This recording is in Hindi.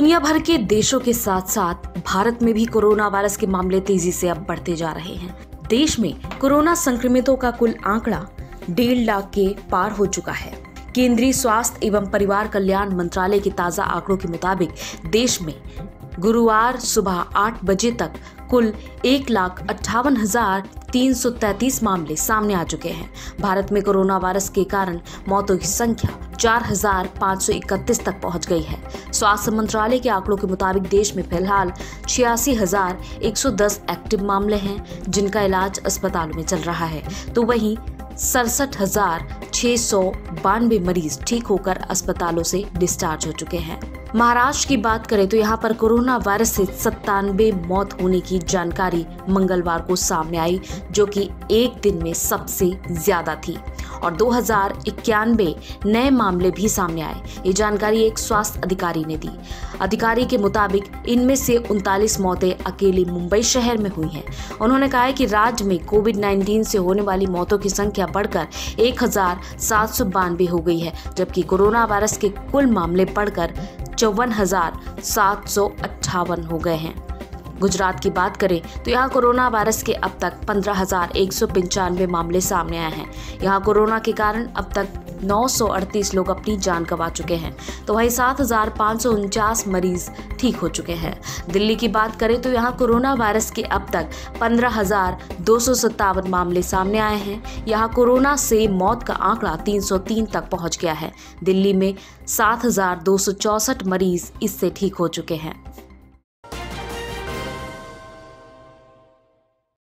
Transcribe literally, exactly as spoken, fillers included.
दुनिया भर के देशों के साथ साथ भारत में भी कोरोना वायरस के मामले तेजी से अब बढ़ते जा रहे हैं। देश में कोरोना संक्रमितों का कुल आंकड़ा डेढ़ लाख के पार हो चुका है। केंद्रीय स्वास्थ्य एवं परिवार कल्याण मंत्रालय के ताजा आंकड़ों के मुताबिक देश में गुरुवार सुबह आठ बजे तक कुल एक लाख अट्ठावन हजार तीन सौ तैतीस मामले सामने आ चुके हैं। भारत में कोरोना वायरस के कारण मौतों की संख्या चार हजार पाँच सौ इकतीस तक पहुंच गई है। स्वास्थ्य मंत्रालय के आंकड़ों के मुताबिक देश में फिलहाल छियासी हजार एक सौ दस एक्टिव मामले हैं, जिनका इलाज अस्पतालों में चल रहा है, तो वहीं सड़सठ हजार छह सौ बानवे मरीज ठीक होकर अस्पतालों से डिस्चार्ज हो चुके हैं। महाराष्ट्र की बात करें तो यहाँ पर कोरोना वायरस से सत्तानवे मौत होने की जानकारी मंगलवार को सामने आई, जो कि एक दिन में सबसे ज्यादा थी, और दो हजार इक्यानवे नए मामले भी सामने आए। ये जानकारी एक स्वास्थ्य अधिकारी ने दी। अधिकारी के मुताबिक इनमें से उनतालीस मौतें अकेले मुंबई शहर में हुई हैं। उन्होंने कहा है कि राज्य में कोविड उन्नीस से होने वाली मौतों की संख्या बढ़कर एक हजार सात सौ बानवे हो गई है, जबकि कोरोना वायरस के कुल मामले बढ़कर चौवन हजार सात सौ अट्ठावन हो गए हैं। गुजरात की बात करें तो यहाँ कोरोना वायरस के अब तक पंद्रह हजार एक सौ पंचानवे मामले सामने आए हैं। यहाँ कोरोना के कारण अब तक नौ सौ अड़तीस लोग अपनी जान गंवा चुके हैं, तो वहीं सात हजार पाँच सौ उनचास मरीज ठीक हो चुके हैं। दिल्ली की बात करें तो यहाँ कोरोना वायरस के अब तक पंद्रह हजार दो सौ सत्तावन मामले सामने आए हैं। यहाँ कोरोना से मौत का आंकड़ा तीन सौ तीन तक पहुंच गया है। दिल्ली में सात हजार दो सौ चौसठ मरीज इससे ठीक हो चुके हैं।